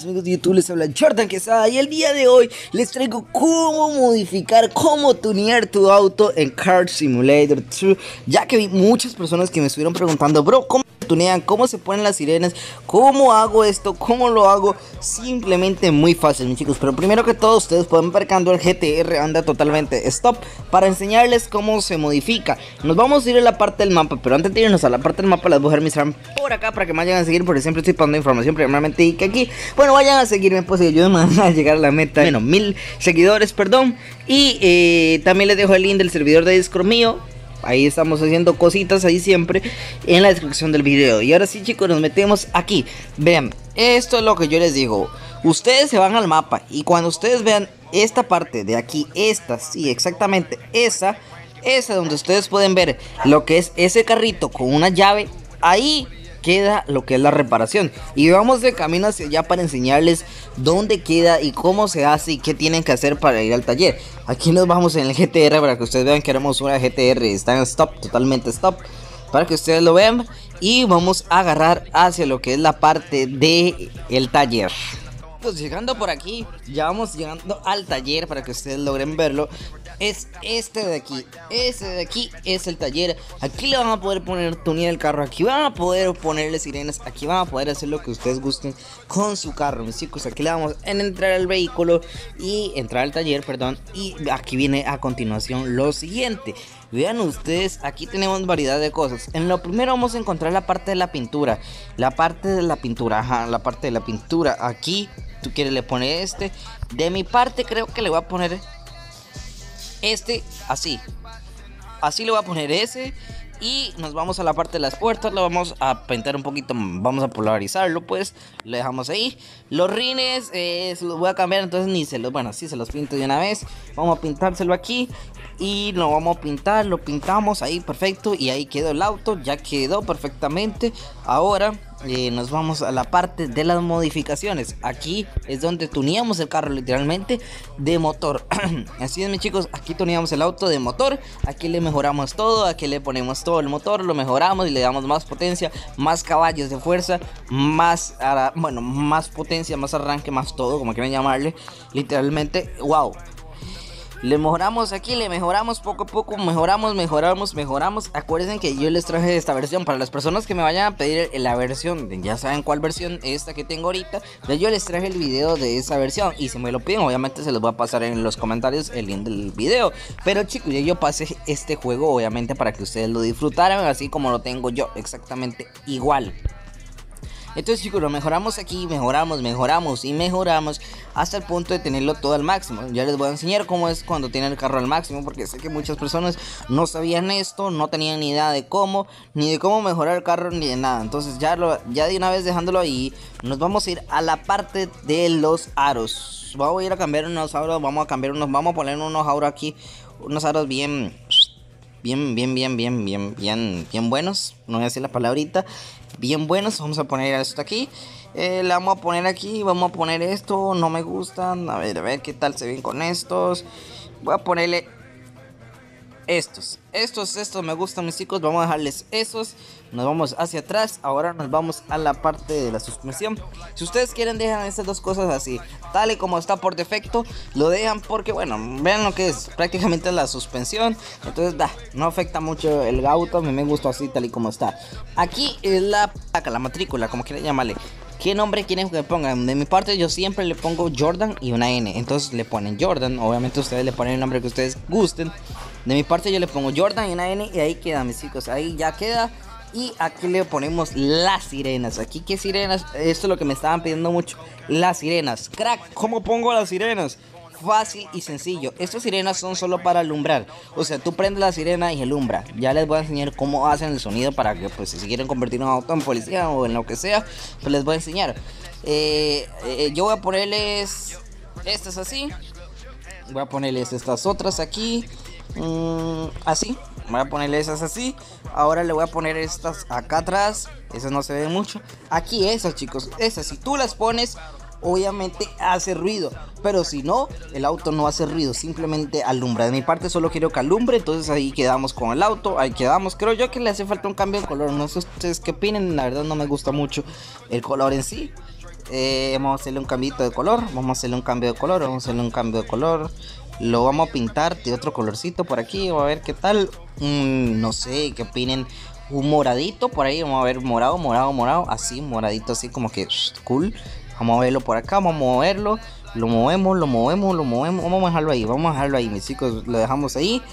buenas amigos de YouTube, les habla Jordan Quesada y el día de hoy les traigo cómo modificar, cómo tunear tu auto en Car Simulator 2. Ya que vi muchas personas que me estuvieron preguntando, bro, ¿cómo se tunean? ¿Cómo se ponen las sirenas? ¿Cómo hago esto? ¿Cómo lo hago? Simplemente muy fácil, mis chicos. Pero primero que todo, ustedes pueden ver cuando el GTR anda totalmente stop para enseñarles cómo se modifica. Nos vamos a ir a la parte del mapa, pero antes de irnos a la parte del mapa les voy a dejar mi Instagram por acá para que me vayan a seguir, porque siempre estoy poniendo información primeramente y que aquí, bueno, vayan a seguirme pues y ayúdenme a llegar a la meta, bueno, 1000 seguidores, perdón. Y también les dejo el link del servidor de Discord mío. Ahí estamos haciendo cositas ahí siempre en la descripción del video. Y ahora sí, chicos, nos metemos aquí. Vean, esto es lo que yo les digo. Ustedes se van al mapa y cuando ustedes vean esta parte de aquí, esta, sí, exactamente, esa donde ustedes pueden ver lo que es ese carrito con una llave, ahí queda lo que es la reparación. Y vamos de camino hacia allá para enseñarles dónde queda y cómo se hace y qué tienen que hacer para ir al taller. Aquí nos vamos en el GTR para que ustedes vean que éramos una GTR. Está en stop, totalmente stop, para que ustedes lo vean. Y vamos a agarrar hacia lo que es la parte de el taller. Pues llegando por aquí, ya vamos llegando al taller para que ustedes logren verlo. Es este de aquí, ese de aquí es el taller. Aquí le van a poder poner tunear el carro, aquí van a poder ponerle sirenas, aquí van a poder hacer lo que ustedes gusten con su carro, mis chicos. Aquí le vamos a entrar al vehículo y entrar al taller, perdón. Y aquí viene a continuación lo siguiente. Vean ustedes, aquí tenemos variedad de cosas. En lo primero vamos a encontrar la parte de la pintura. La parte de la pintura, ajá, la parte de la pintura. Aquí, tú quieres le pones este. De mi parte creo que le voy a poner este, así. Así le voy a poner ese. Y nos vamos a la parte de las puertas. Lo vamos a pintar un poquito. Vamos a polarizarlo pues. Lo dejamos ahí. Los rines se los voy a cambiar. Entonces ni se los, bueno, sí se los pinto de una vez. Vamos a pintárselo aquí. Y lo vamos a pintar. Lo pintamos ahí perfecto. Y ahí quedó el auto. Ya quedó perfectamente. Ahora nos vamos a la parte de las modificaciones. Aquí es donde tuneamos el carro literalmente de motor. Así es, mis chicos, aquí tuneamos el auto de motor. Aquí le mejoramos todo, aquí le ponemos todo el motor, lo mejoramos y le damos más potencia, más caballos de fuerza, más, bueno, más potencia, más arranque, más todo, como quieran llamarle. Literalmente, wow. Le mejoramos aquí, le mejoramos poco a poco, mejoramos. Acuérdense que yo les traje esta versión. Para las personas que me vayan a pedir la versión, ya saben cuál versión, esta que tengo ahorita. Ya yo les traje el video de esa versión. Y si me lo piden, obviamente se los voy a pasar en los comentarios el link del video. Pero chicos, yo pasé este juego obviamente para que ustedes lo disfrutaran, así como lo tengo yo, exactamente igual. Entonces, chicos, lo mejoramos aquí, mejoramos hasta el punto de tenerlo todo al máximo. Ya les voy a enseñar cómo es cuando tienen el carro al máximo, porque sé que muchas personas no sabían esto, no tenían ni idea de cómo, ni de cómo mejorar el carro, ni de nada. Entonces ya de una vez dejándolo ahí, nos vamos a ir a la parte de los aros. Vamos a ir a cambiar unos aros, vamos a poner unos aros aquí, unos aros bien buenos, no voy a decir la palabrita, bien buenos. Vamos a poner esto aquí, le vamos a poner aquí, vamos a poner esto, no me gustan, a ver qué tal se ven con estos. Voy a ponerle estos me gustan, mis chicos. Vamos a dejarles esos. Nos vamos hacia atrás. Ahora nos vamos a la parte de la suspensión. Si ustedes quieren, dejan estas dos cosas así, tal y como está por defecto. Lo dejan porque, bueno, vean lo que es prácticamente la suspensión. Entonces no afecta mucho el auto. A mí me gusta así, tal y como está. Aquí es la placa, la matrícula, como quieran llamarle. ¿Qué nombre quieren que pongan? De mi parte yo siempre le pongo Jordan y una N. Entonces le ponen Jordan. Obviamente ustedes le ponen el nombre que ustedes gusten. De mi parte yo le pongo Jordan y una N. Y ahí queda, mis chicos. Ahí ya queda. Y aquí le ponemos las sirenas. Aquí, ¿qué sirenas? Esto es lo que me estaban pidiendo mucho. Las sirenas. Crack, ¿cómo pongo las sirenas? Fácil y sencillo. Estas sirenas son solo para alumbrar. O sea, tú prendes la sirena y alumbra. Ya les voy a enseñar cómo hacen el sonido para que, pues, si quieren convertir un auto en policía o en lo que sea, pues les voy a enseñar. Yo voy a ponerles estas así. Voy a ponerles estas otras aquí. Así. Voy a ponerle esas así. Ahora le voy a poner estas acá atrás. Esas no se ven mucho. Aquí esas, chicos. Esas, si tú las pones, obviamente hace ruido, pero si no, el auto no hace ruido, simplemente alumbra. De mi parte solo quiero que alumbre, entonces ahí quedamos con el auto, ahí quedamos. Creo yo que le hace falta un cambio de color, no sé ustedes qué opinen, la verdad no me gusta mucho el color en sí. Vamos a hacerle un cambio de color. Vamos a hacerle un cambio de color. Vamos a hacerle un cambio de color. Lo vamos a pintar de otro colorcito por aquí. Vamos a ver qué tal. No sé qué opinen. Un moradito por ahí. Vamos a ver morado, morado, morado. Así, moradito, así como que cool. Vamos a verlo por acá. Vamos a moverlo. Lo movemos, lo movemos, lo movemos. Vamos a dejarlo ahí. Vamos a dejarlo ahí, mis chicos. Lo dejamos ahí.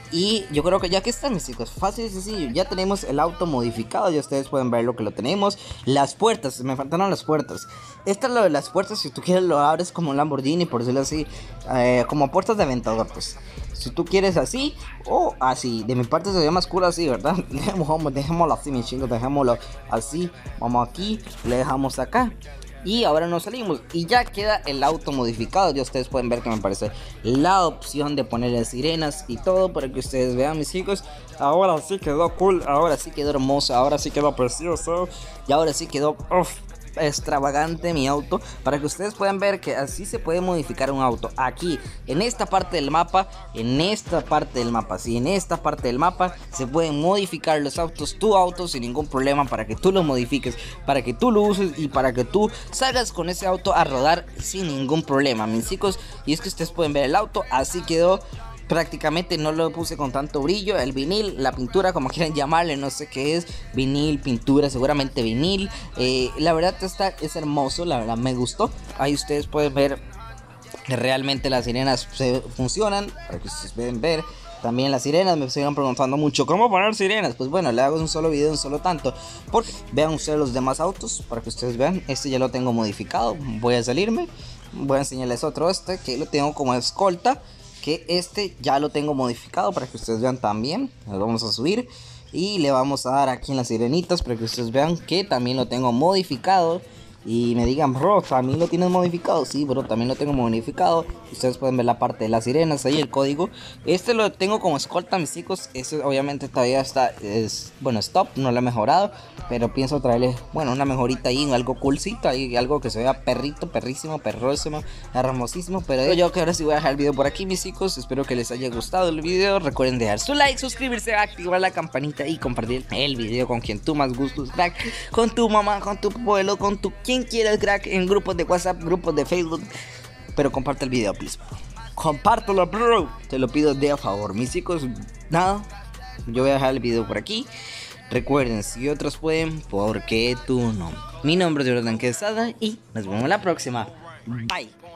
Y yo creo que ya que está, mis chicos, fácil y sencillo. Ya tenemos el auto modificado. Ya ustedes pueden ver lo que lo tenemos. Las puertas, me faltaron las puertas. Esta es lo de las puertas. Si tú quieres lo abres como un Lamborghini, por decirlo así, como puertas de Aventador, pues. Si tú quieres así o así. De mi parte se ve más cool así, ¿verdad? Dejémoslo así, mis chicos. Dejémoslo así. Vamos aquí, le dejamos acá. Y ahora nos salimos y ya queda el auto modificado. Ya ustedes pueden ver que me parece la opción de ponerle sirenas y todo para que ustedes vean, mis chicos. Ahora sí quedó cool, ahora sí quedó hermoso, ahora sí quedó precioso. Y ahora sí quedó extravagante mi auto, para que ustedes puedan ver que así se puede modificar un auto. Aquí en esta parte del mapa, en esta parte del mapa, sí, en esta parte del mapa se pueden modificar los autos, tu auto sin ningún problema, para que tú lo modifiques, para que tú lo uses y para que tú salgas con ese auto a rodar sin ningún problema, mis chicos. Y es que ustedes pueden ver el auto, así quedó. Prácticamente no lo puse con tanto brillo. El vinil, la pintura, como quieran llamarle, no sé qué es. Vinil, pintura, seguramente vinil. La verdad es hermoso, la verdad me gustó. Ahí ustedes pueden ver que realmente las sirenas funcionan, para que ustedes pueden ver. También las sirenas, me siguen preguntando mucho ¿cómo poner sirenas? Pues bueno, le hago un solo video, un solo tanto. Porque vean ustedes los demás autos, para que ustedes vean. Este ya lo tengo modificado. Voy a salirme. Voy a enseñarles otro, que lo tengo como escolta. Que este ya lo tengo modificado para que ustedes vean también. Lo vamos a subir y le vamos a dar aquí en las sirenitas para que ustedes vean que también lo tengo modificado. Y me digan, bro, ¿también lo tienes modificado? Sí, bro, también lo tengo modificado. Ustedes pueden ver la parte de las sirenas, ahí el código. Este lo tengo como escolta, mis chicos. Este obviamente todavía está, bueno, stop, no lo he mejorado. Pero pienso traerle, bueno, una mejorita ahí, algo coolcito, ahí, algo que se vea perrito, perrísimo, perrósimo, hermosísimo. Pero yo que ahora sí voy a dejar el video por aquí, mis chicos. Espero que les haya gustado el video. Recuerden dejar su like, suscribirse, activar la campanita y compartir el video con quien tú más gustes, crack. Con tu mamá, con tu pueblo, con tu quien quieras, crack. En grupos de WhatsApp, grupos de Facebook. Pero comparte el video, please. Compártelo, bro. Te lo pido de a favor, mis chicos. Nada, yo voy a dejar el video por aquí. Recuerden, si otros pueden, ¿por qué tú no? Mi nombre es Jordan Quesada y nos vemos la próxima. Bye.